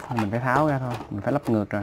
Mình phải tháo ra thôi, mình phải lắp ngược rồi.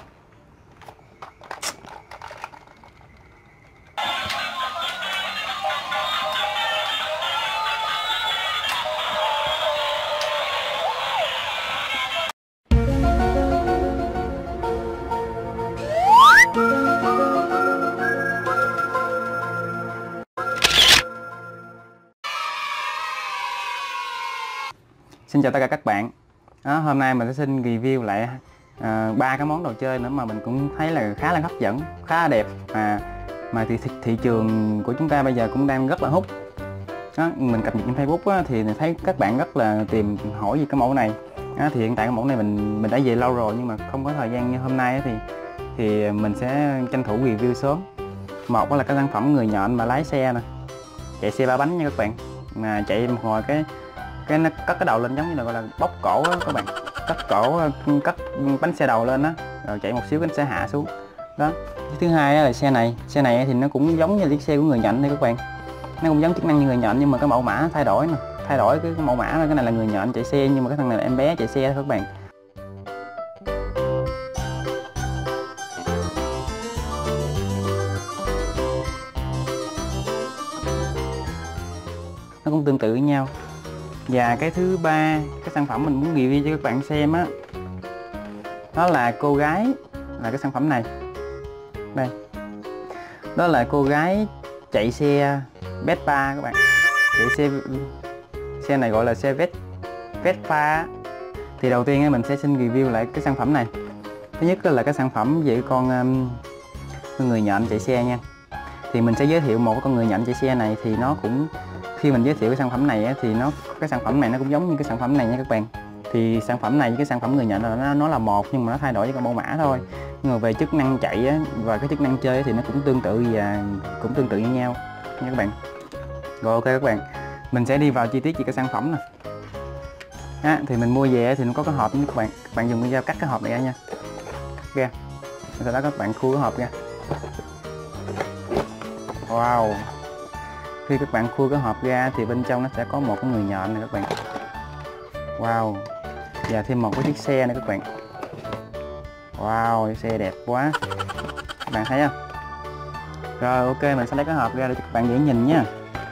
Xin chào tất cả các bạn. Hôm nay mình sẽ xin review lại ba cái món đồ chơi nữa mà mình cũng thấy là khá là hấp dẫn, khá là đẹp, mà thị trường của chúng ta bây giờ cũng đang rất là hút. Mình cập nhật trên Facebook thì thấy các bạn rất là tìm hỏi về cái mẫu này. Thì hiện tại cái mẫu này mình đã về lâu rồi nhưng mà không có thời gian như hôm nay thì mình sẽ tranh thủ review sớm. Một là cái sản phẩm người nhện mà lái xe nè, chạy xe ba bánh nha các bạn, mà chạy một hồi cái nó cất cái đầu lên giống như là gọi là bóc cổ á các bạn, cất bánh xe đầu lên đó, rồi chạy một xíu cái sẽ hạ xuống đó. Thứ hai là xe này thì nó cũng giống như chiếc xe của người nhện đây các bạn, nó cũng giống chức năng như người nhện nhưng mà cái mẫu mã thay đổi nè, thay đổi cái mẫu mã. Cái này là người nhện chạy xe nhưng mà cái thằng này là em bé chạy xe thôi các bạn. Nó cũng tương tự với nhau. Và cái thứ ba, cái sản phẩm mình muốn review cho các bạn xem á, đó là cô gái, là cái sản phẩm này đây, đó là cô gái chạy xe Vespa các bạn, chạy xe này gọi là xe Vespa. Thì đầu tiên mình sẽ xin review lại cái sản phẩm này. Thứ nhất là cái sản phẩm về con người nhện chạy xe nha. Thì mình sẽ giới thiệu một con người nhện chạy xe này, thì nó cũng, khi mình giới thiệu cái sản phẩm này thì cái sản phẩm này nó cũng giống như cái sản phẩm này nha các bạn. Thì sản phẩm này với cái sản phẩm người nhện là nó là một, nhưng mà nó thay đổi với cái mẫu mã thôi. Nhưng mà về chức năng chạy và cái chức năng chơi thì nó cũng tương tự và cũng tương tự như nhau nha các bạn. Rồi ok các bạn, mình sẽ đi vào chi tiết về cái sản phẩm nè. Thì mình mua về thì nó có cái hộp như các bạn dùng cái dao cắt cái hộp này ra nha, ra sau đó các bạn khui cái hộp ra. Wow, khi các bạn khui cái hộp ra thì bên trong nó sẽ có một cái người nhện này các bạn. Wow, và thêm một cái chiếc xe này các bạn. Wow, chiếc xe đẹp quá, các bạn thấy không? Rồi ok, mình sẽ lấy cái hộp ra để cho các bạn dễ nhìn nha.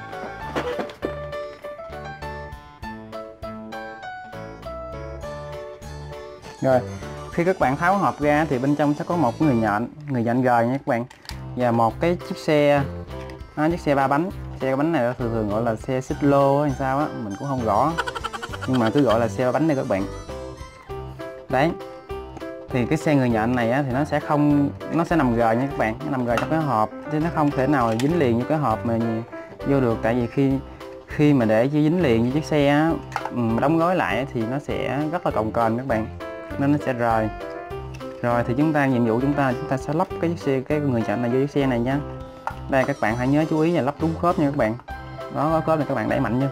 Rồi khi các bạn tháo hộp ra thì bên trong sẽ có một người nhện gời nha các bạn, và một cái chiếc xe, chiếc xe ba bánh. Xe ba bánh này thường gọi là xe xích lô hay sao á, mình cũng không rõ, nhưng mà cứ gọi là xe ba bánh đây các bạn. Đấy, thì cái xe người nhện này thì nó sẽ nằm gời nha các bạn, nó nằm gời trong cái hộp chứ nó không thể nào dính liền như cái hộp mà vô được. Tại vì khi mà để dính liền như chiếc xe đóng gói lại thì nó sẽ rất là cồng kềnh các bạn, nên nó sẽ rời. Rồi thì nhiệm vụ chúng ta sẽ lắp cái người nhện này vô chiếc xe này nha. Đây các bạn hãy nhớ chú ý là lắp đúng khớp nha các bạn. Đó, có khớp này các bạn đẩy mạnh nha.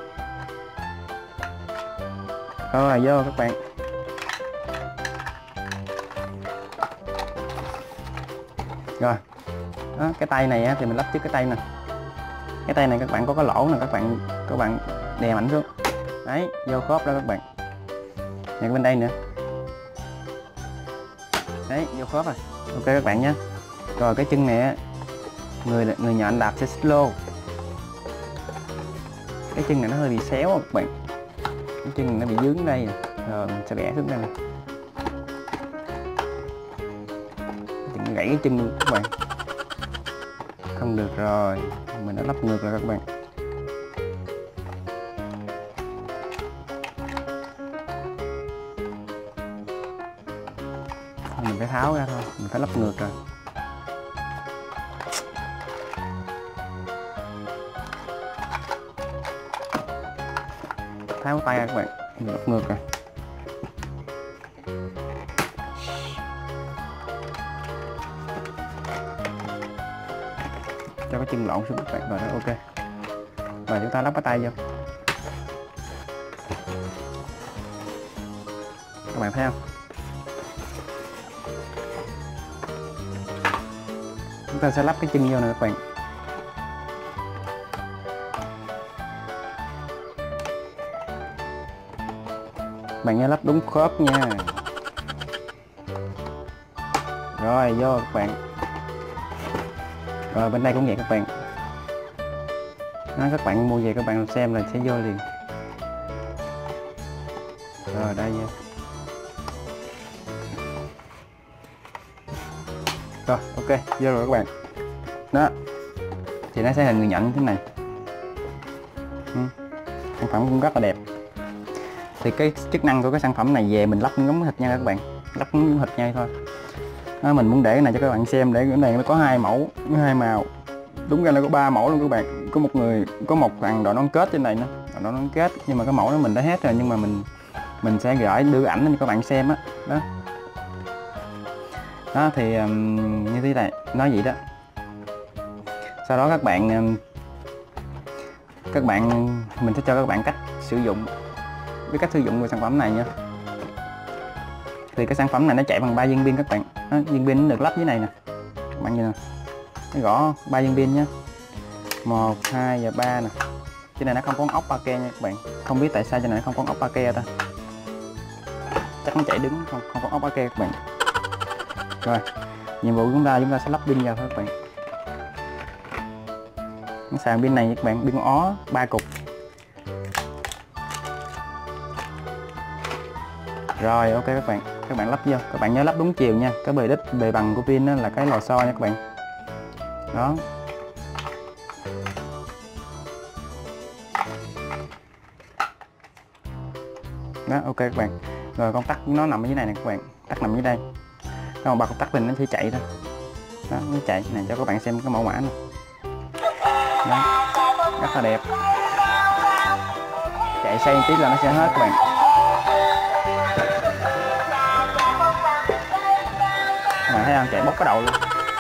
Rồi vô các bạn. Rồi đó, cái tay này thì mình lắp trước cái tay nè. Cái tay này các bạn có cái lỗ nè, các bạn đè mạnh xuống. Đấy, vô khớp đó các bạn. Này bên đây nữa. Đấy, vô khớp rồi. Ok các bạn nhé. Rồi cái chân này người nhện đạp xe xích lô, cái chân này nó hơi bị xéo các bạn, cái chân này nó bị dướng đây nè. Rồi mình sẽ bẻ xuống đây nè, đừng gãy cái chân luôn các bạn, không được. Rồi mình đã lắp ngược rồi các bạn. Mình phải tháo ra thôi, mình phải lắp ngược rồi. Tháo tay ra các bạn, mình lắp ngược rồi. Cho cái chân lộn xuống các bạn, rồi đó ok. Rồi chúng ta lắp cái tay vô. Các bạn thấy không? Chúng ta sẽ lắp cái chân vô nè các bạn. Bạn nhớ lắp đúng khớp nha. Rồi vô các bạn. Rồi bên đây cũng vậy các bạn. Đó, các bạn mua về các bạn xem là sẽ vô liền. Rồi đây vô. Rồi ok, vô rồi các bạn. Đó thì nó sẽ hình người nhận như thế này. Sản phẩm cũng rất là đẹp. Thì cái chức năng của cái sản phẩm này về mình lắp ngấm thịt nha các bạn, lắp ngấm thịt nha thôi. Đó, mình muốn để cái này cho các bạn xem, để cái này nó có 2 mẫu, có 2 màu. Đúng ra là có 3 mẫu luôn các bạn. Có một thằng đội nón kết trên này nữa, đội nón kết, nhưng mà cái mẫu đó mình đã hết rồi, nhưng mà mình sẽ gửi đưa ảnh cho các bạn xem á. Đó thì như thế này, nói vậy đó. Sau đó các bạn mình sẽ cho các bạn cách sử dụng, cái cách sử dụng của sản phẩm này nha. Thì cái sản phẩm này nó chạy bằng 3 viên pin các bạn. Đó, viên pin được lắp dưới này nè các bạn, nhìn nè, nó gõ 3 viên pin nhé, 1, 2 và 3 nè. Trên này nó không có ốc ba ke nha các bạn, không biết tại sao trên này nó không có ốc ba ke ta, chắc nó chạy đứng không có ốc ba ke các bạn. Rồi nhiệm vụ của chúng ta sẽ lắp pin vào thôi các bạn. Cái sàn pin này các bạn, pin ó 3 cục. Rồi ok các bạn lắp vô, các bạn nhớ lắp đúng chiều nha. Cái bề bằng của pin đó là cái lò xo nha các bạn. Đó. Đó ok các bạn. Rồi công tắc nó nằm ở dưới này nè các bạn, tắt nằm dưới đây. Cái ba công tắc lên nó sẽ chạy thôi. Đó, nó chạy này cho các bạn xem cái mẫu mã này. Đó, rất là đẹp. Chạy xây một tí là nó sẽ hết các bạn. Các bạn thấy không, chạy bốc cái đầu luôn.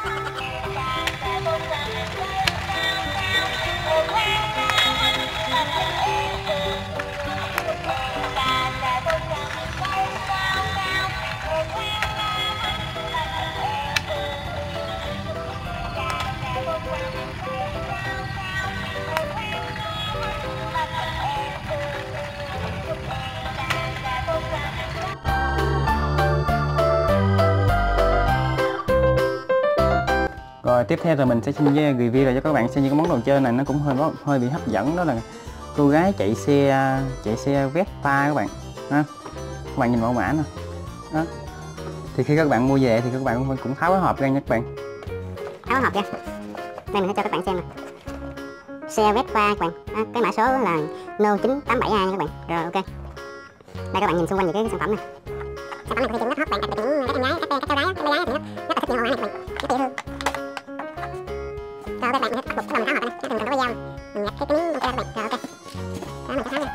Rồi tiếp theo thì mình sẽ xin review lại cho các bạn xem những cái món đồ chơi này, nó cũng hơi bị hấp dẫn. Đó là cô gái chạy xe Vespa các bạn. Đó, các bạn nhìn mẫu mã nè. Đó. Thì khi các bạn mua về thì các bạn cũng tháo cái hộp ra nha các bạn. Tháo cái hộp ra. Đây mình sẽ cho các bạn xem nè. Xe Vespa các bạn. Đó, cái mã số là No 987A nha các bạn. Rồi ok. Đây các bạn nhìn xung quanh những cái sản phẩm này. Sản phẩm này của thị trường rất hot bạn, đặc biệt những các em gái, các cháu gái, các bé gái thì nó rất là thích nhiều mẫu mã này các bạn. Nó dễ thương. Rồi các bạn bắt buộc cái lòng tháo hộp này, nó thường có cái dao. Mình nhặt cái miếng ra các bạn. Rồi ok. Đó mình sẽ tháo ra.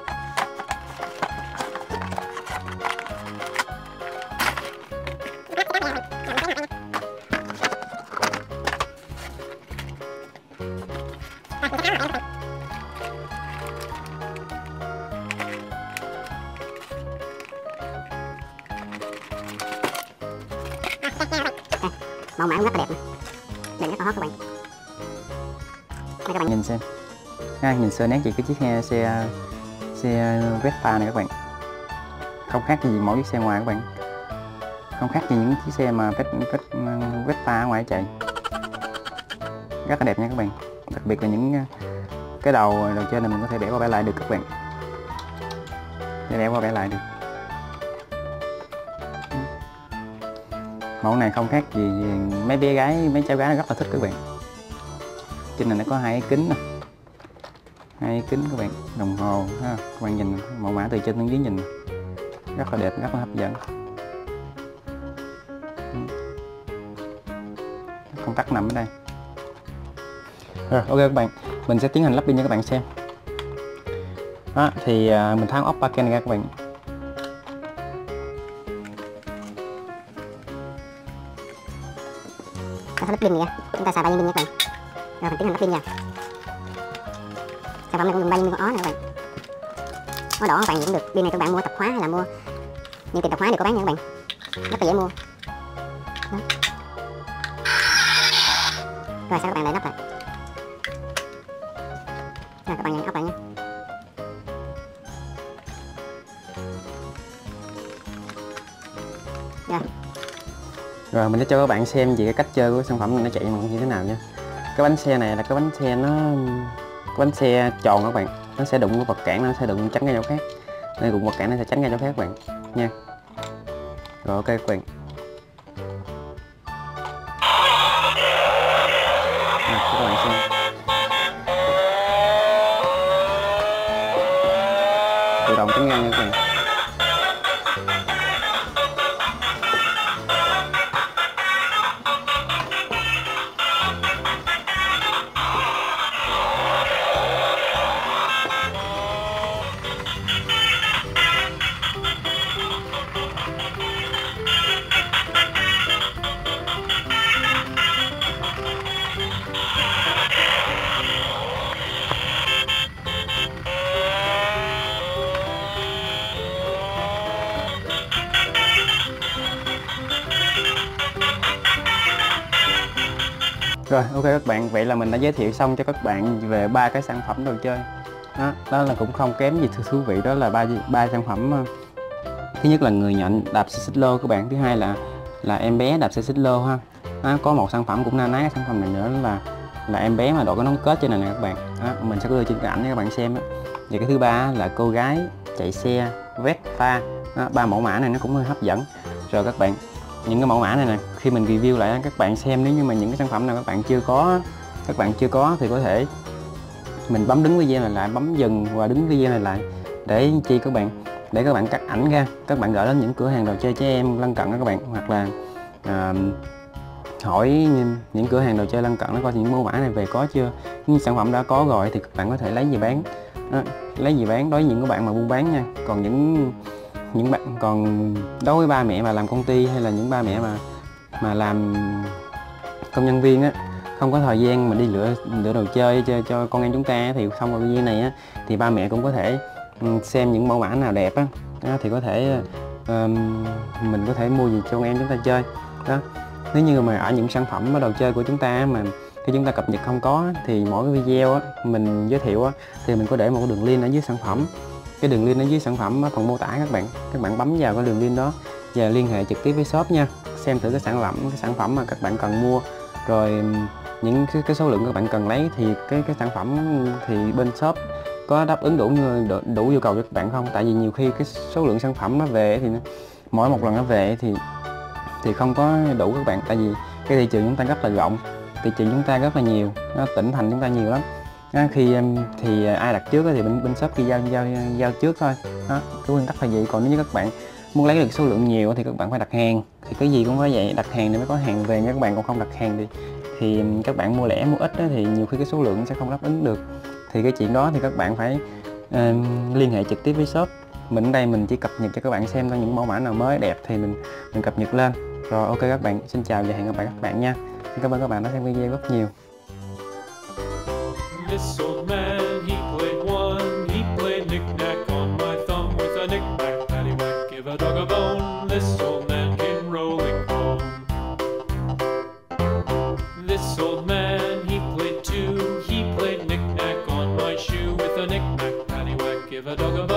Mẫu mã cũng rất là đẹp nè, nhìn rất là hot các bạn. Đây các bạn nhìn xem, nhìn sơ nét chị cái chiếc xe Vespa này các bạn, không khác gì mỗi chiếc xe ngoài các bạn, không khác gì những chiếc xe mà Vespa ở ngoài chạy, rất là đẹp nha các bạn. Đặc biệt là những cái đầu trên này mình có thể bẻ qua bẻ lại được các bạn, để bẻ qua bẻ lại được. Mẫu này không khác gì mấy bé gái, mấy cháu gái rất là thích các bạn. Trên này nó có 2 cái kính nè, 2 cái kính các bạn, đồng hồ ha. Các bạn nhìn mẫu mã từ trên đến dưới nhìn rất là đẹp, rất là hấp dẫn. Công tắc nằm ở đây. Rồi ok các bạn, mình sẽ tiến hành lắp pin cho các bạn xem. Đó thì mình tháo ốc ba ken ra các bạn. Lắp pin này ra, chúng ta xài 3 viên pin nha các bạn. Rồi mình tiến hành lắp pin vào. Sản phẩm này cũng dùng 3 viên pin con ó này các bạn. Ó đỏ các bạn cũng được. Pin này các bạn mua tập khóa hay là mua những tiệm tập khóa đều có bán nha các bạn. Rất là dễ mua. Đó. Rồi sau các bạn lại lắp lại. Rồi các bạn ốc lại nha. Rồi. Rồi mình sẽ cho các bạn xem về cái cách chơi của sản phẩm này nó chạy bằng như thế nào nha. Cái bánh xe này là cái bánh xe cái bánh xe tròn các bạn, nó sẽ đụng cái vật cản, nó sẽ đụng tránh cái chỗ khác, đây đụng vật cản nó sẽ tránh cái chỗ khác các bạn nha. Rồi ok các bạn. Các bạn xem. Tự động tránh ngang nha các bạn. Rồi ok các bạn, vậy là mình đã giới thiệu xong cho các bạn về 3 cái sản phẩm đồ chơi. Đó là cũng không kém gì thú vị, đó là ba sản phẩm. Thứ nhất là người nhận đạp xe xích lô các bạn, thứ hai là em bé đạp xe xích lô ha. Có một sản phẩm cũng na ná cái sản phẩm này nữa là em bé mà đội cái nón kết trên này nè các bạn. Mình sẽ đưa trên cái ảnh cho các bạn xem đó. Và cái thứ ba là cô gái chạy xe Vespa. 3 mẫu mã này nó cũng hơi hấp dẫn. Rồi các bạn, những cái mẫu mã này nè, khi mình review lại các bạn xem, nếu như mà những cái sản phẩm nào các bạn chưa có thì có thể mình bấm đứng video này lại, bấm dừng và đứng video này lại để chi các bạn, để các bạn cắt ảnh ra, các bạn gửi đến những cửa hàng đồ chơi trẻ em lân cận đó các bạn, hoặc là hỏi những cửa hàng đồ chơi lân cận nó coi những mẫu mã này về có chưa. Những sản phẩm đã có rồi thì các bạn có thể lấy về bán. Lấy về bán đối với những các bạn mà buôn bán nha. Còn còn đối với ba mẹ mà làm công ty hay là những ba mẹ mà làm công nhân viên á, không có thời gian mà đi lựa đồ chơi cho con em chúng ta, thì xong vào video này á thì ba mẹ cũng có thể xem những mẫu mã nào đẹp á, thì có thể mình có thể mua gì cho con em chúng ta chơi đó. Nếu như mà ở những sản phẩm đồ chơi của chúng ta mà khi chúng ta cập nhật không có thì mỗi cái video á, mình giới thiệu á, thì mình có để một cái đường link ở dưới sản phẩm. Cái đường link ở dưới sản phẩm phần mô tả các bạn bấm vào cái đường link đó và liên hệ trực tiếp với shop nha, xem thử cái sản phẩm mà các bạn cần mua, rồi những cái số lượng các bạn cần lấy thì cái sản phẩm thì bên shop có đáp ứng đủ yêu cầu cho các bạn không. Tại vì nhiều khi cái số lượng sản phẩm nó về thì mỗi một lần nó về thì không có đủ các bạn, tại vì cái thị trường chúng ta rất là rộng, thị trường chúng ta rất là nhiều, tỉnh thành chúng ta nhiều lắm. Thì ai đặt trước thì bên shop kia giao trước thôi. Cái nguyên tắc là vậy. Còn nếu như các bạn muốn lấy được số lượng nhiều thì các bạn phải đặt hàng, thì cái gì cũng phải vậy, đặt hàng thì mới có hàng về nha các bạn. Còn không đặt hàng thì các bạn mua lẻ mua ít đó, thì nhiều khi cái số lượng sẽ không đáp ứng được. Thì cái chuyện đó thì các bạn phải liên hệ trực tiếp với shop. Mình ở đây mình chỉ cập nhật cho các bạn xem thôi, những mẫu mã nào mới đẹp thì mình cập nhật lên. Rồi ok các bạn, xin chào và hẹn gặp lại các bạn nha. Xin cảm ơn các bạn đã xem video rất nhiều. This old man, he played one, he played knick-knack on my thumb with a knick-knack, paddywhack, give a dog a bone. This old man came rolling home. This old man, he played two, he played knick-knack on my shoe with a knick-knack, paddywhack, give a dog a bone.